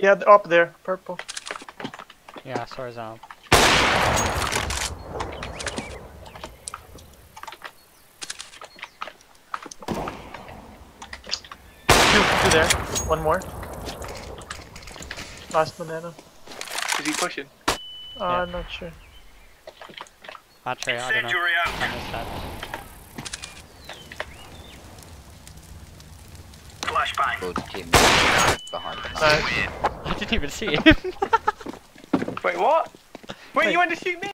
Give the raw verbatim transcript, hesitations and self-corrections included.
Yeah, up there, purple. Yeah, horizontal. Two, two there. One more. Last banana. Is he pushing? Uh, Yeah. I'm not sure. Not sure, I don't know. Incendiary out. I missed that. Flashbang. Good team behind the Nice. I didn't even see it. Wait, what? Wait, you went to shoot me?